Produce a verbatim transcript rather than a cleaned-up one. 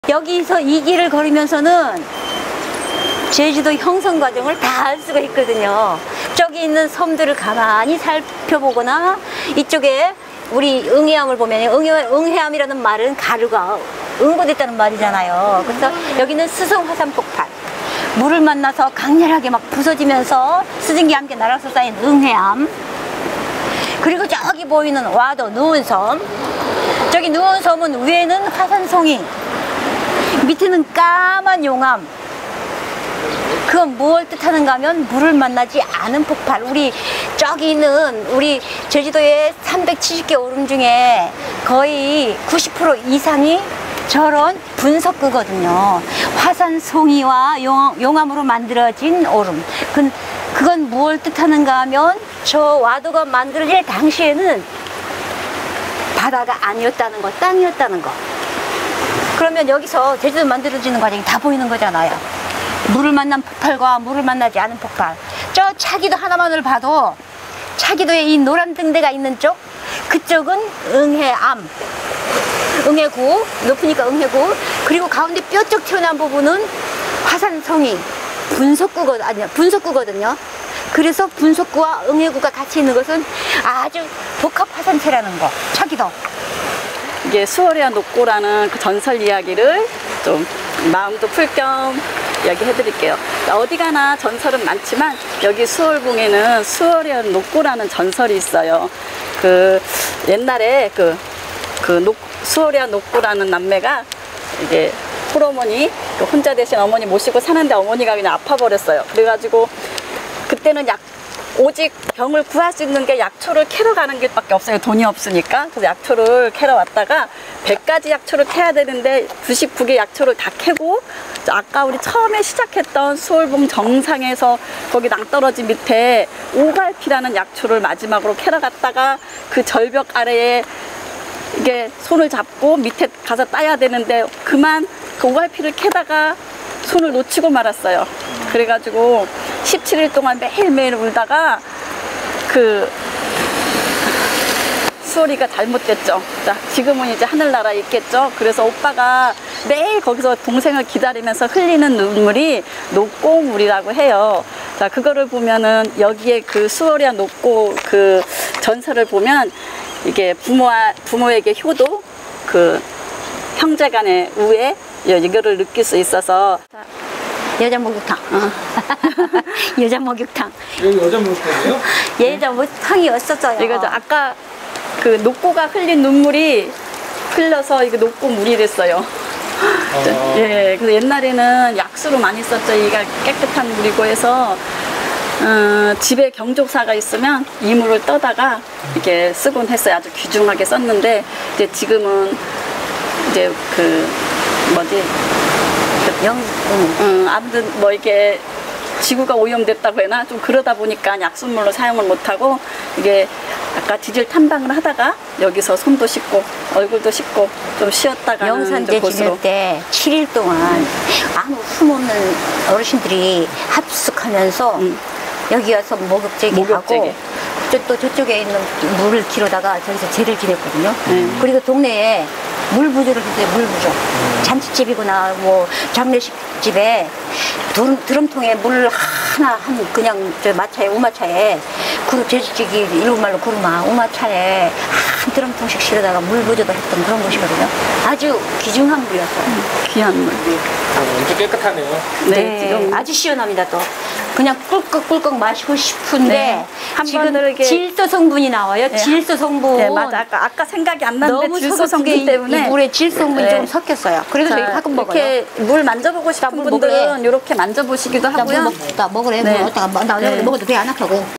여기서 이 길을 걸으면서는 제주도 형성 과정을 다 알 수가 있거든요. 저기 있는 섬들을 가만히 살펴보거나 이쪽에 우리 응해암을 보면 응해, 응해암이라는 말은 가루가 응고됐다는 말이잖아요. 그래서 여기는 수성 화산 폭발, 물을 만나서 강렬하게 막 부서지면서 수증기 함께 날아서 쌓인 응해암, 그리고 저기 보이는 와도 누운섬, 저기 누운섬은 위에는 화산송이, 밑에는 까만 용암. 그건 무엇을 뜻하는가 하면 물을 만나지 않은 폭발. 우리 저기 있는 우리 제주도의 삼백칠십 개 오름 중에 거의 구십 퍼센트 이상이 저런 분석구거든요. 화산송이와 용, 용암으로 만들어진 오름. 그, 그건 무엇을 뜻하는가 하면 저 와도가 만들어질 당시에는 바다가 아니었다는 거, 땅이었다는 거. 그러면 여기서 제주도 만들어지는 과정이 다 보이는 거잖아요. 물을 만난 폭발과 물을 만나지 않은 폭발. 저 차기도 하나만을 봐도 차기도에 이 노란 등대가 있는 쪽, 그쪽은 응해암, 응해구, 높으니까 응해구. 그리고 가운데 뾰족 튀어나온 부분은 화산송이, 분석구거, 아니야, 분석구거든요. 그래서 분석구와 응해구가 같이 있는 것은 아주 복합 화산체라는 거, 차기도. 이게 수월이와 녹고라는 그 전설 이야기를 좀 마음도 풀 겸 이야기해 드릴게요. 어디 가나 전설은 많지만 여기 수월봉에는 수월이와 녹고라는 전설이 있어요. 그 옛날에 그, 그 녹, 수월이와 녹고라는 남매가 이게 홀어머니, 그 혼자 대신 어머니 모시고 사는데 어머니가 그냥 아파버렸어요. 그래가지고 그때는 약 오직 병을 구할 수 있는 게 약초를 캐러 가는 길밖에 없어요. 돈이 없으니까. 그래서 약초를 캐러 왔다가 백 가지 약초를 캐야 되는데 구십구 개 약초를 다 캐고, 아까 우리 처음에 시작했던 수월봉 정상에서 거기 낭떠러지 밑에 오갈피라는 약초를 마지막으로 캐러 갔다가 그 절벽 아래에 이게 손을 잡고 밑에 가서 따야 되는데 그만 그 오갈피를 캐다가 손을 놓치고 말았어요. 그래가지고 십칠 일 동안 매일매일 울다가 그 수월이가 잘못됐죠. 자, 지금은 이제 하늘나라에 있겠죠. 그래서 오빠가 매일 거기서 동생을 기다리면서 흘리는 눈물이 녹고물이라고 해요. 자, 그거를 보면은 여기에 그 수월이와 녹고 그 전설을 보면 이게 부모와 부모에게 효도, 그 형제간의 우애, 이거를 느낄 수 있어서. 여자 목욕탕. 어. 여자 목욕탕. 여기 여자 목욕탕이에요? 여자 목욕탕이었었어요. 이거죠. 아까 그 녹고가 흘린 눈물이 흘러서 이거 녹고 물이 됐어요. 아. 예, 그래서 옛날에는 약수로 많이 썼죠. 이가 깨끗한 물이고 해서 어, 집에 경족사가 있으면 이 물을 떠다가 이렇게 쓰곤 했어요. 아주 귀중하게 썼는데 이제 지금은 이제 그 뭐지? 영, 응. 음, 아무튼 뭐 이게 지구가 오염됐다고 해나 좀 그러다 보니까 약수물로 사용을 못하고 이게 아까 지질 탐방을 하다가 여기서 손도 씻고 얼굴도 씻고 좀 쉬었다가 영산제 지낼 때 칠 일 동안 아무 흠없는 어르신들이 합숙하면서 음. 여기 와서 목욕제기 하고 또 저쪽에 있는 물을 키우다가 저기서 제를 지냈거든요. 음. 그리고 동네에 물 부조를 했어요. 물 부조. 음. 잔치집이거나 뭐 장례식집에 드럼, 드럼통에 물 하나 한 그냥 저 마차에 우마차에 그 제주직이 일본말로 구르마 우마차에 한 드럼통씩 실어다가 물 부조도 했던 그런 곳이거든요. 아주 귀중한 물이었어요. 음. 귀한 물. 엄청 깨끗하네요. 네, 네, 지금 아주 시원합니다. 또 그냥 꿀꺽꿀꺽 마시고 싶은데 네. 지금 이렇게 질소 성분이 나와요. 네. 질소 성분. 네, 맞아. 아까 아까 생각이 안 났는데 너무 질소 성분 때문에 이 물에 질소 성분이 네. 좀 섞였어요. 그래서 저희 가끔 먹어요. 이렇게 물 만져보고 싶은 분들은 이렇게 만져보시기도 하고요. 물 먹, 나 먹으래. 네. 물 어디다가 나 네. 먹어도 배 안 아프고.